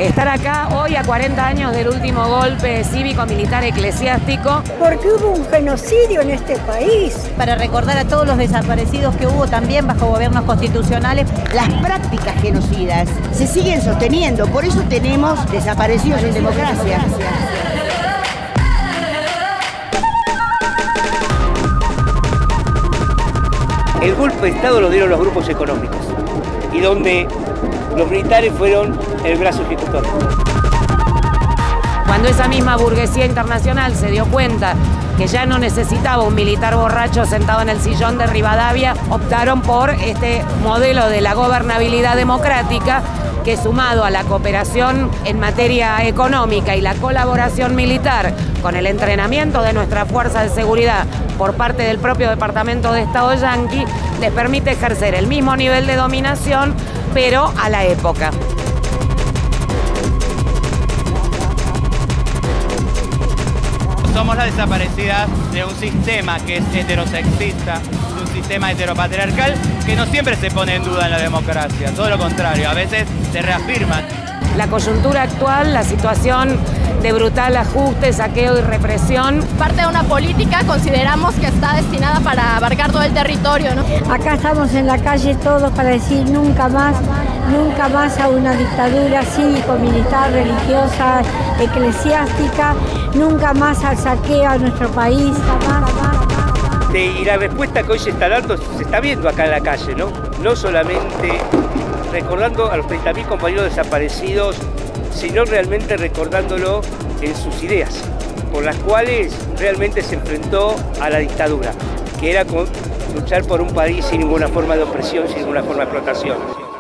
estar acá hoy a 40 años del último golpe cívico-militar eclesiástico. Porque hubo un genocidio en este país. Para recordar a todos los desaparecidos que hubo también bajo gobiernos constitucionales. Las prácticas genocidas se siguen sosteniendo, por eso tenemos desaparecidos en democracia. El golpe de Estado lo dieron los grupos económicos y donde los militares fueron el brazo ejecutor. Cuando esa misma burguesía internacional se dio cuenta que ya no necesitaba un militar borracho sentado en el sillón de Rivadavia, optaron por este modelo de la gobernabilidad democrática que, sumado a la cooperación en materia económica y la colaboración militar con el entrenamiento de nuestra fuerza de seguridad por parte del propio Departamento de Estado yanqui, les permite ejercer el mismo nivel de dominación, pero a la época. Somos las desaparecidas de un sistema que es heterosexista, de un sistema heteropatriarcal que no siempre se pone en duda en la democracia, todo lo contrario, a veces se reafirman. La coyuntura actual, la situación de brutal ajuste, saqueo y represión. Parte de una política consideramos que está destinada para abarcar todo el territorio, ¿no? Acá estamos en la calle todos para decir nunca más a una dictadura cívico-militar, religiosa, eclesiástica, nunca más al saqueo a nuestro país. Y la respuesta que hoy se está dando se está viendo acá en la calle, ¿no? No solamente recordando a los 30.000 compañeros desaparecidos, sino realmente recordándolo en sus ideas, por las cuales realmente se enfrentó a la dictadura, que era luchar por un país sin ninguna forma de opresión, sin ninguna forma de explotación.